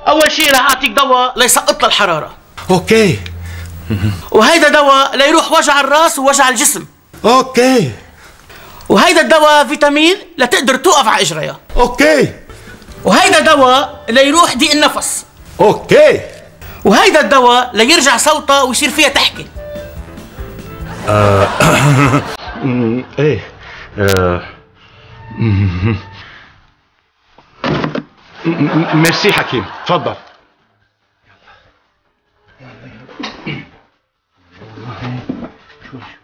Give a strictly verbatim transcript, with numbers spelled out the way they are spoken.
اول شيء رح اعطيك دواء ليسقط لها الحراره. اوكي. وهيدا دواء ليروح وجع الراس ووجع الجسم. اوكي. وهيدا الدواء فيتامين لتقدر توقف على اجريها. اوكي. وهيدا دواء ليروح ضيق النفس. اوكي. وهيدا الدواء ليرجع صوتها ويصير فيها تحكي. آه. ايه آه. ميرسي حكيم، تفضل. شوي